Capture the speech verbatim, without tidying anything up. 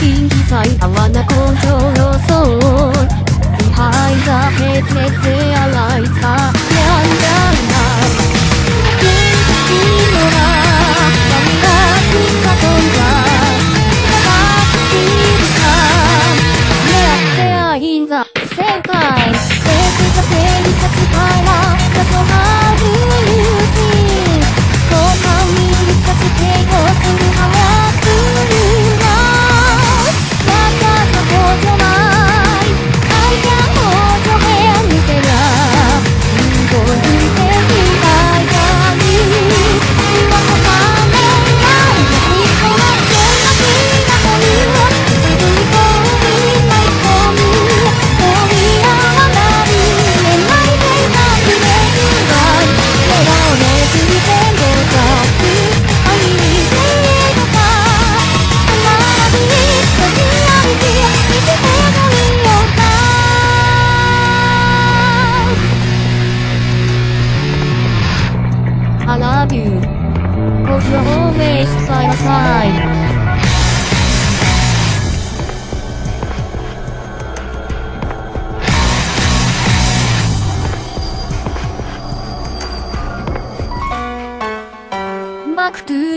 金気さい合わな根性予想 Behind the headless realize がやんだんだ現実のな何が来たとんだ高すぎるか目当ては in the 世界 This is the day に立つからだとはるし後半に立たせてどうするはやくるなわかったことない愛がほどへ見せら動いていない間に今とかめない優しくなってなきなという自分にこうない込む取り合わない言えないでなくれずが笑顔でついてござる愛に出るか必ず一緒に歩き見せてもいいよか I love you Cause you're always by my side Back to